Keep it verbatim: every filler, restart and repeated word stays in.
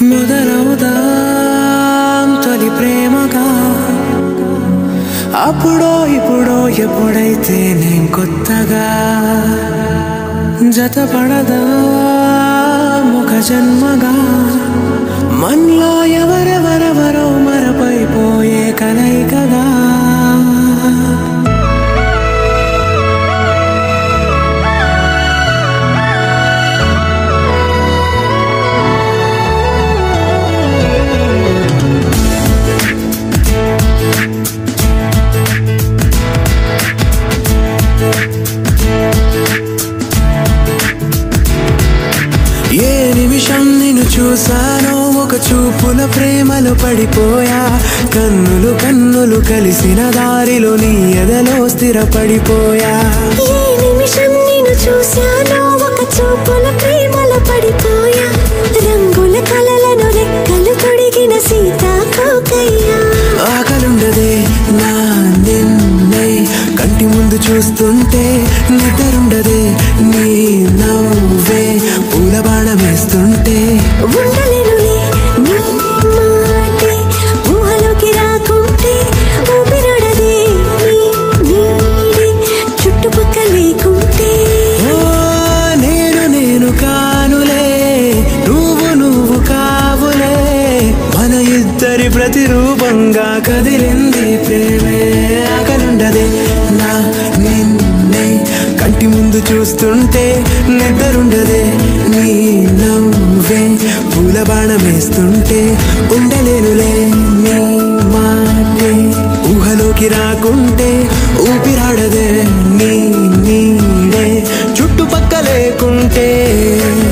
మొదలవుదాం తొలి ప్రేమగా అప్పుడో ఇప్పుడో ఎప్పుడైతే నేను కొత్తగా జతపడదా ఒక జన్మగా మనలో ఎవరెవరెవరో మరపైపోయే కలయికగా ఏ నిమిషం నిన్ను చూసానో ఒక చూపుల ప్రేమలో పడిపోయా కన్నులు కన్నులు కలిసిన దారిలో నీ ఎదలో స్థిరపడిపోయా ఏ నిమిషం నిన్ను చూసానో ఒక చూపుల ప్రేమలో పడిపోయా రంగుల కలలను రెక్కలు తొడిగిన సీతాకోకయ్యా ఆకలుండదే నా నిన్నే కంటి ముందు చూస్తుంటే నిద్రుండదే నీ నవ్వే పూల బాణం వేస్తుంటే ఉండలేనులే నీ మాటే ఊహలోకి రాకుంటే ఊపిరాడదే నీ నీడే చుట్టుపక్కల లేకుంటే ఓ నేను నేను కానులే నువ్వు నువ్వు కావులే మన ఇద్దరి ప్రతిరూపంగా కదిలింది ప్రేమే ఆకలుండదే నా నిన్నే కంటి ముందు చూస్తుంటే నిద్రుండదే నీ నవ్వే పూల బాణం వేస్తుంటే ఉండలేనులే నీ మాటే ఊహలోకి రాకుంటే ఊపిరాడదే నీ నీడే చుట్టుపక్క లేకుంటే